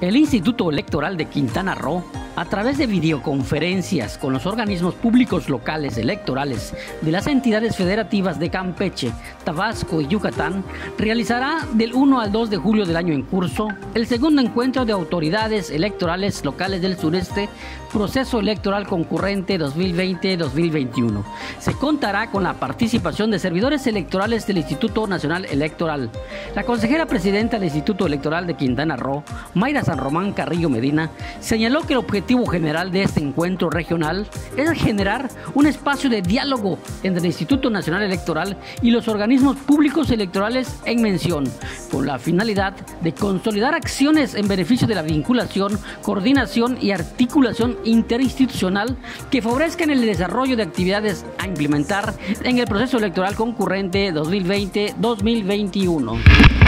El Instituto Electoral de Quintana Roo, a través de videoconferencias con los organismos públicos locales electorales de las entidades federativas de Campeche, Tabasco y Yucatán, realizará del 1 al 2 de julio del año en curso el segundo encuentro de autoridades electorales locales del sureste, Proceso Electoral Concurrente 2020-2021. Se contará con la participación de servidores electorales del Instituto Nacional Electoral. La consejera presidenta del Instituto Electoral de Quintana Roo, Mayra San Román Carrillo Medina, señaló que el objetivo general de este encuentro regional es generar un espacio de diálogo entre el Instituto Nacional Electoral y los organismos públicos electorales en mención, con la finalidad de consolidar acciones en beneficio de la vinculación, coordinación y articulación interinstitucional que favorezcan el desarrollo de actividades a implementar en el proceso electoral concurrente 2020-2021.